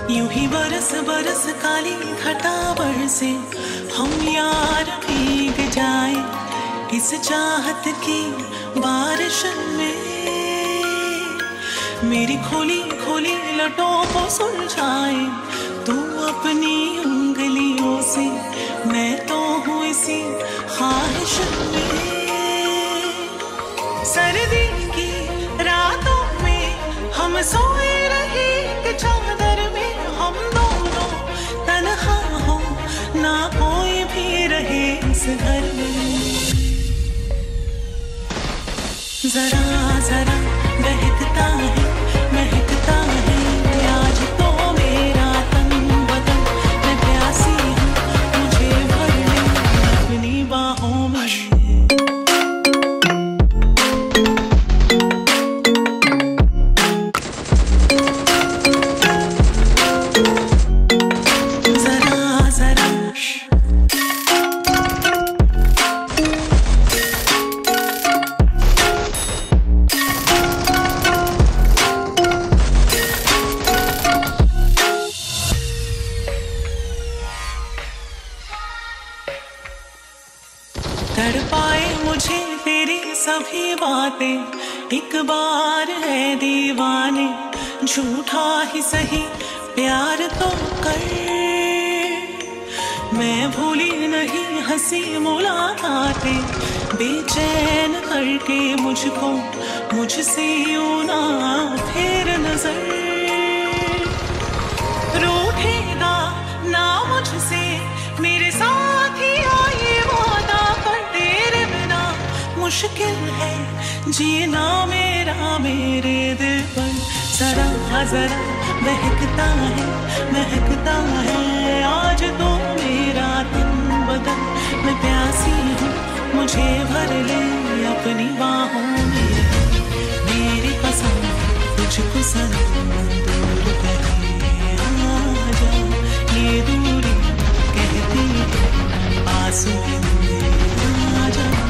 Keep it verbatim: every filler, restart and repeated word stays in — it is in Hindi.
यूं ही बरस बरस काली घटा बरसे, हम यार भीग जाए इस चाहत की बारिश में। मेरी खोली खोली लटों को सुलझाए तू अपनी उंगलियों से, मैं तो हूँ इसी ख्वाहिश में। सर्दी की रातों में हम सोए रहे कि चादर में हम दोनों तन्हा हो, ना कोई भी रहे इस घर में। जरा जरा बहकता है महकता है आज तो मेरा तन बदन, मैं प्यासी हूँ मुझे भर ले अपनी बाहों में। तड़पाए मुझे तेरी सभी बातें, एक बार है दीवाने झूठा ही सही प्यार तो कर। मैं भूली नहीं हंसी मुलाकातें, बेचैन करके मुझको मुझसे यूं ना फेर नजर। रूठेगा ना मुझसे मेरे साथ ही आए वादा कर, तेरे बिना मुश्किल है जीना मेरा मेरे दिल पर। जरा जरा बहकता है महकता है आज तो मेरा तन बदन, मैं प्यासी हूँ मुझे भर ले अपनी बाहों में। मेरी पसंद तुझको सनम दूर कहीं आ जा, ये दूरी कहती है आंसू आ जा।